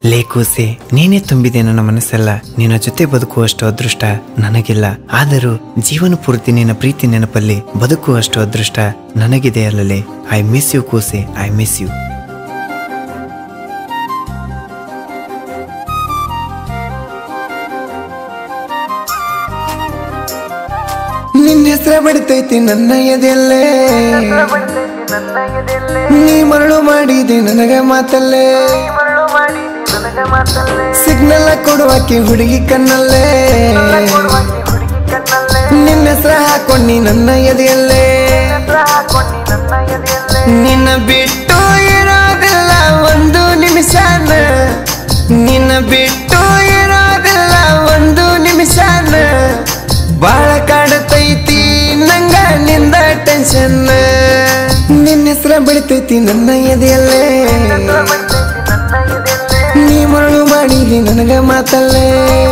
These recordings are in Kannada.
ಲೇಕೂಸೆ ನೀನೇ ತುಂಬಿದೆ ನನ್ನ ಮನಸ್ಸೆಲ್ಲ, ನಿನ್ನ ಜೊತೆ ಬದುಕುವಷ್ಟು ಅದೃಷ್ಟ ನನಗಿಲ್ಲ. ಆದರೂ ಜೀವನ ಪೂರ್ತಿ ನಿನ್ನ ಪ್ರೀತಿ ನೆನಪಲ್ಲಿ ಬದುಕುವಷ್ಟು ಅದೃಷ್ಟ ನನಗಿದೆ ಅಲ್ಲಲೇ. ಐ ಮಿಸ್ ಯು ಕೂಸೆ, ಐ ಮಿಸ್ ಯು. ನಿನ್ನ ಹೆಸರ ಬಡಿತೈತಿ ನನ್ನ ಎದೆಯಲ್ಲೇ, ನೀ ಮರಳು ಮಾಡಿದೆ ನನಗ ಮಾತಲ್ಲೇ, ಸಿಗ್ನಲ್ ಕೊಡುವಕ್ಕೆ ಹುಡುಗಿ ಕಣ್ಣಲ್ಲೇ, ನಿನ್ನ ಹೆಸರ ಹಾಕೊಂಡಿ ನನ್ನ ಎದೆಯಲ್ಲೇ. ನಿನ್ನ ಬಿಟ್ಟು ಇರೋದಿಲ್ಲ ಒಂದು ನಿಮಿಷನ, ನಿನ್ನ ಬಿಟ್ಟು ಇರೋದಿಲ್ಲ ಒಂದು ನಿಮಿಷನ, ಬಾಳ ಕಾಡತೈತಿ ನಂಗ ನಿಂದ ಟೆನ್ಷನ್. ನಿನ್ನ ಹೆಸರ ಬೆಳಿತೈತಿ ನನ್ನ ಎದೆಯಲ್ಲೇ, ನೀ ಮರಳು ಮಾಡಿದಿ ನನಗ ಮಾತಲ್ಲೇ.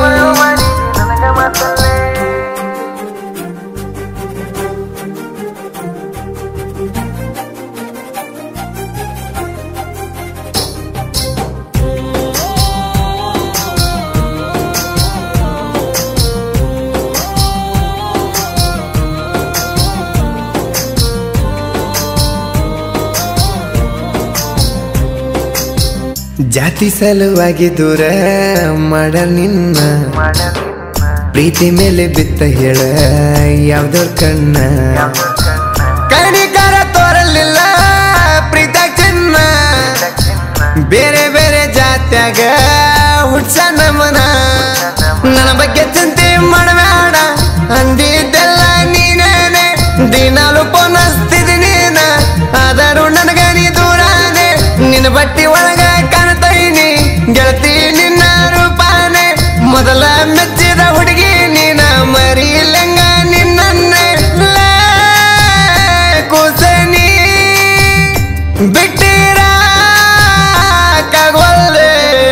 ಜಾತಿ ಸಲುವಾಗಿ ದೂರ ಮಾಡ ನಿನ್ನ, ಪ್ರೀತಿ ಮೇಲೆ ಬಿತ್ತ ಹೇಳ ಯಾವ್ದೋರ್ ಕಣ್ಣ, ಕಣಿಕಾರ ತೋರಲಿಲ್ಲ ಪ್ರೀತ ಚೆನ್ನ, ಬೇರೆ ಬೇರೆ ಜಾತ್ಯಾಗ ಹುಡ್ಸ ನಮನ. ನನ್ನ ಬಗ್ಗೆ ಚಿಂತೆ ಮಾಡಬೇಡ ಅಂದಿದ್ದೆಲ್ಲ ನೀನೇನೆ, ದಿನಾಲು ಫೋನ್ ಹಚ್ತಿದಿ ನೀನ, ಆದರೂ ನನಗ ನೀ ದೂರಾನೆ. ನಿನ್ನ ಬಟ್ಟಿ ಒಳಗ ಕಾಣ್ತೈನಿ ಗೆಳತಿ ನಿನ್ನ ರೂಪಾನೆ, ಮೊದಲ ಮೆಚ್ಚಿದ ಹುಡುಗಿ ನೀನ, ಮರಿಲಂಗ ನಿನ್ನನ್ನೇ ಕೂಸನಿ ಬಿಟ್ಟಿರ ಕಾಗೋಲ್ಲೆ.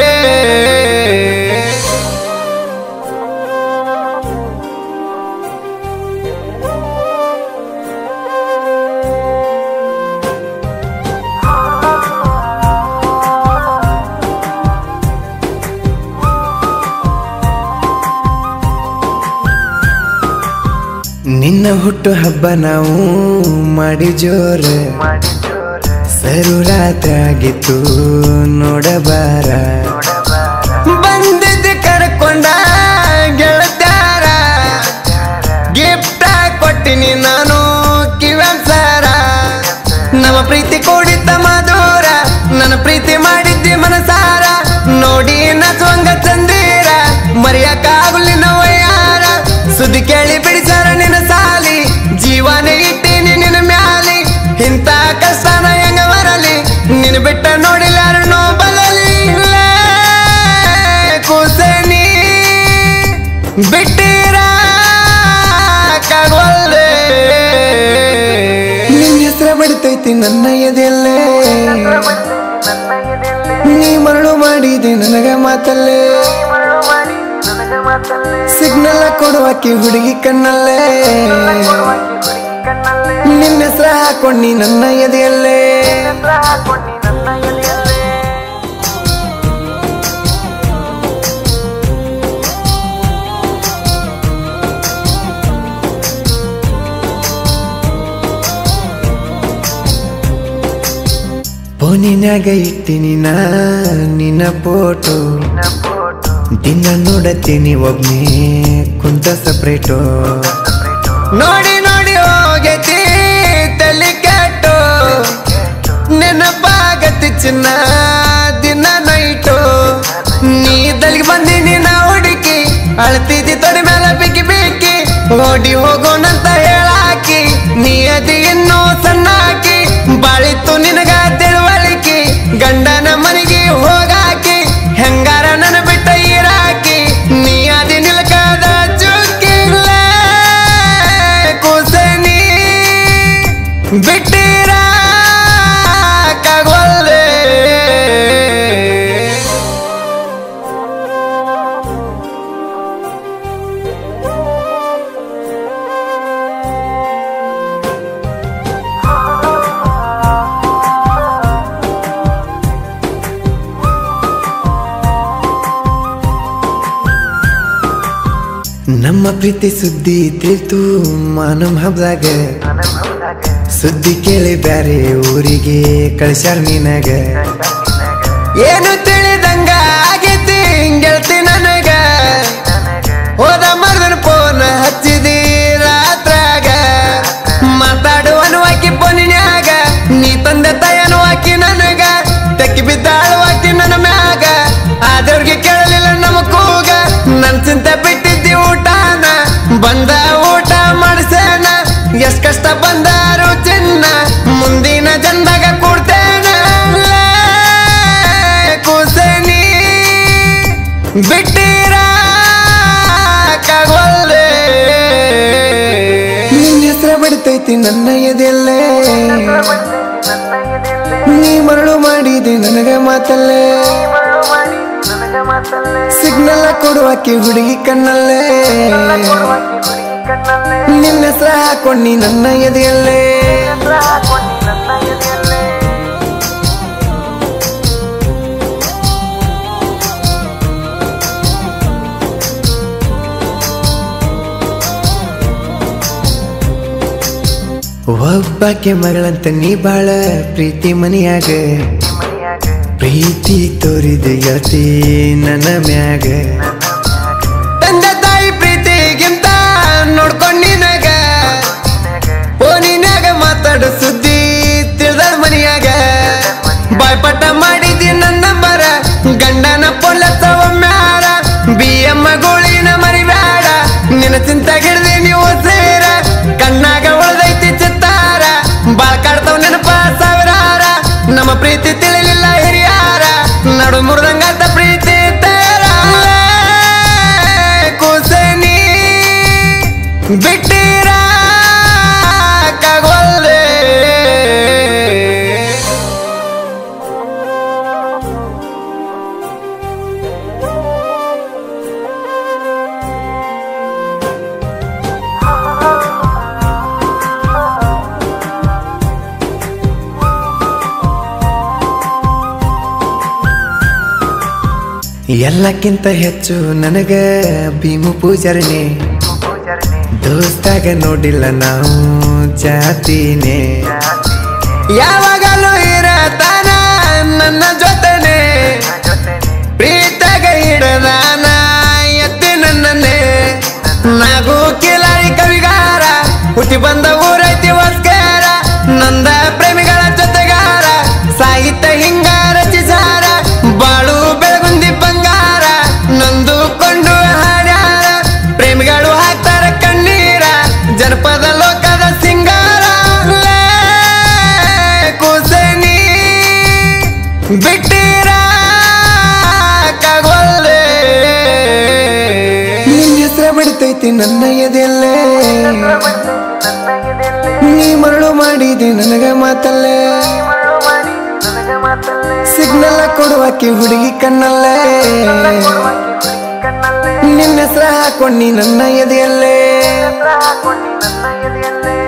ನಿನ್ನ ಹುಟ್ಟು ಹಬ್ಬ ನಾವು ಮಾಡಿ ಜೋರ, ಸರು ರಾತ್ರಿ ಆಗಿತ್ತು ನೋಡಬಾರ, ಬಂದಿದ್ದ ಕರ್ಕೊಂಡ ಗೆಳತಾರ, ಗಿಫ್ಟ ಕೊಟ್ಟಿನಿ ನಾನು ಕಿವಂಸಾರ. ನಮ್ಮ ಪ್ರೀತಿ ಕೂಡಿದ್ದ ಮಧುರ, ನನ್ನ ಪ್ರೀತಿ ಮಾಡಿದ್ದಿ ಮನಸಾರ, ನೋಡಿ ನಸುವಂಗ ಚಂದೀರ, ಮರೆಯಕ್ಕಾಗುಲಿನ ವಯ್ಯಾರ. ಸುದ್ದಿ ಕೇಳಿ ಬಿಡಿಸಾರ ನಿನ್ನ ಸಾಲಿ, ಜೀವನೇ ಇಟ್ಟೀನಿ ನಿನ್ನ ಮ್ಯಾಲಿ, ಇಂಥ ಕಷ್ಟನ ಹೆಂಗ ಬರಲಿ, ನಿನ್ನ ಬಿಟ್ಟ ನೋಡಿಲ್ಲಾರು ನೋ ಬದಲಿ. ಕೂಸನಿ ಬಿಟ್ಟಿರ ಕಾಗೋಲ್ಲೆ. ನಿನ್ನ ಹೆಸರ ಬಡಿತೈತಿ ನನ್ನ ಎದೆಯಲ್ಲೇ, ನೀ ಮರಳು ಮಾಡಿದೆ ನನಗ ಮಾತಲ್ಲೇ, ಸಿಗ್ನಲ್ ಕೊಡುವಕ್ಕೆ ಹುಡುಗಿ ಕಣ್ಣಲ್ಲೇ, ನಿನ್ನ ಹೆಸರ ಹಾಕೊಂಡಿ ನನ್ನ ಎದೆಯಲ್ಲೇ. ಫೋನಿನಾಗ ಇಟ್ಟಿನಿ ನಾ ನಿನ್ನ ಫೋಟೋ, ದಿನ ನೋಡತ್ತೀನಿ ಒಬ್ನೇ ಕುಂತ ಸಪ್ರೇಟು, ನೋಡಿ ನೋಡಿ ಹೋಗೈತಿ ತಲೆ ಕೆಟ್ಟು, ನೆನಪಾಗತಿ ಚಿನ್ನ ದಿನ ನೈಟು. ನೀ ದಲ್ಗಿ ಬಂದಿನಿ ನಾ ಹುಡುಕಿ, ಅಳ್ತಿದ್ದಿ ತೊಡೆ ಮೇಲೆ ಬಿಕ್ಕಿ ಬಿಕ್ಕಿ, ಓಡಿ ಹೋಗೋಣಂತ ಹೇಳಾಕಿ, ನೀ ಅದಿ ಇನ್ನೂ ಸಣ್ಣಾಕಿ, ಬಾಳಿತ್ತು ನಿನಗ ತಿಳುವಳಿಕೆ, ಗಂಡನ ಮನೆಗೆ ಹೋಗಾಕಿ, ಹೆಂಗಾರ ನನ್ನ ಬಿಟ್ಟ ಇರಾಕಿ, ನೀ ಅದಿ ನಿಲ್ಕದ ಚುಕ್ಕಿಲ್ಲ ಕೂಸನಿ ಬಿಟ್ಟಿರ ಕಾಗೋಲ್ಲೆ. ನಮ್ಮ ಪ್ರೀತಿ ಸುದ್ದಿ ತಿಳಿತು ಮಾನವ ಹಬ್ಬದಾಗ ಸುದ್ದಿ ಕೇಳಿ ಬ್ಯಾರೆ ಊರಿಗೆ ಕಳಿಸ್ಯಾರ ನಿನಗ ಏನು ತಿಳಿದಂಗ ಆಗೈತಿ ಗೆಳತಿ ನನಗ ಹೋದ ಮರ್ದನ ಫೋನ್ ಹಚ್ಚಿದಿ ರಾತ್ರಾಗ ಮಾತಾಡುವನು ಆಕಿ ಫೋನಿನ್ಯಾಗ ನೀ ತಂದೆ ತಾಯನು ಆಕಿ ನನಗ ತೆಕ್ಕಿ ಬಿದ್ದಾಳು ಆಕಿ ನನ್ನ ಮ್ಯಾಗ ಆದವ್ರಿಗೆ ಕೇಳಲಿಲ್ಲ ನಮ್ಮ ಕೂಗ ನನ್ ಚಿಂತೆ ಬಿಟ್ಟಿದ್ದಿ ಊಟನ ಬಂದ ಊಟ ಮಾಡಿಸೇನ ಎಷ್ಟ್ ಕಷ್ಟ ಬಂದಾರು ಚಿನ್ನ ಮುಂದಿನ ಜನ್ದಾಗ ಕೊಡ್ತೇನ ಕೂಸನಿ ಬಿಟ್ಟಿರಾಗವಲ್ಲೆ ನಿನ್ನ ಹೆಸರ ಬಡಿತೈತಿ ನನ್ನ ಎದೆಯಲ್ಲೇ ನೀ ಮರಳು ಮಾಡಿದೆ ನನಗ ಮಾತಲ್ಲೇ ಸಿಗ್ನಲ್ ಕೊಡುವಾಕಿ ಹುಡುಗಿ ಕಣ್ಣಲ್ಲೇ ನಿನ್ನ ಹೆಸರ ಹಾಕೊಂಡಿ ನನ್ನ ಎದೆಯಲ್ಲೇ ಒಬ್ಬಾಕೆ ಮಗಳಂತ ನೀ ಬಾಳ ಪ್ರೀತಿ ಮನಿಯಾಗ ಪ್ರೀತಿ ತೋರಿದೆ ಗೆಳತಿ ನನ್ನ ಮ್ಯಾಗ ತಂದೆ ತಾಯಿ ಪ್ರೀತಿಗಿಂತ ನೋಡ್ಕೊಂಡ್ ನಿನಗ ಫೋನಿನ್ಯಾಗ ಮಾತಾಡು ಸುದ್ದಿ ತಿಳಿದ ಮನಿಯಾಗ ಬಾಯ್ಪಟ್ಟ ಮಾಡಿದಿ ನನ್ನ ನಂಬರ ಗಂಡನ ಪೊಲಸ ಒಮ್ಮ್ಯಾರ BM ಗೋಳಿನ ಮರಿಬೇಡ ನಿನ್ನ ಚಿಂತೆ ಗಿಡ್ದಿ ನೀವು ಸೇರ ಕಣ್ಣಾಗ ಉಳ್ದೈತಿ ಚಿತ್ತಾರ ಬಾಳ್ ಕಾಡ್ತಾವ್ ನೆನಪ ಸಾವಿರಾರ ನಮ್ಮ ಪ್ರೀತಿ ತಿಳಿಲಿಲ್ಲ ಹಿರಿಯಾರ ನಡು ಮುರ್ದಂಗಾತ ಪ್ರೀತಿ ತೇರ ಕೂಸನಿ ಬಿಟ್ಟಿರಾಗವಲ್ಲೆ ಎಲ್ಲಕ್ಕಿಂತ ಹೆಚ್ಚು ನನಗ ಭೀಮು ಪೂಜಾರನೆ ದೋಸ್ತಾಗ ನೋಡಿಲ್ಲ ನಾವು ಜಾತಿನೇ ಯಾವಾಗಲೂ ಇರತಾನ ನನ್ನ ಜೊತೆನೆ ಪ್ರೀತಾಗ ಇಡದಾನ ಎತ್ತಿ ನನ್ನನ್ನೇ ನಾಗೂ ಕಿಲಾರಿ ಕವಿಗಾರ ಹುಟ್ಟಿ ಬಂದ ಊರೈತಿ ವಸ್ಕಾರ ನಂದ ಪ್ರೇಮಿಗಳ ಜೊತೆಗಾರ ಸಾಹಿತ್ಯ ಹಿಂಗ ರಚಿಸಾರ ಬಾಳು ಬೆಳಗುಂದಿ ಬಂಗಾರ ನೊಂದುಕೊಂಡು ಹಾಡ್ಯಾರ ಪ್ರೇಮಿಗಳು ಹಾಕ್ತಾರ ಕಣ್ಣೀರ ಜನಪದ ಲೋಕದ ಸಿಂಗಾರ ಕೂಸನಿ ಬಿಟ್ಟಿರಾಗವಲ್ಲೆ ನಿನ್ನ ಹೆಸರ ಬಿಡ್ತೈತಿ ನನ್ನ ಎದೆಯಲ್ಲೇ ನೀ ಮರಳು ಮಾಡಿದೆ ನನಗ ಮಾತಲ್ಲೇ ಸಿಗ್ನಲ್ ಕೊಡುವಾಕಿ ಹುಡುಗಿ ಕಣ್ಣಲ್ಲೇ ನಿನ್ನ ಹೆಸರ ಹಾಕೊಂಡಿ ನನ್ನ ಎದೆಯಲ್ಲೇ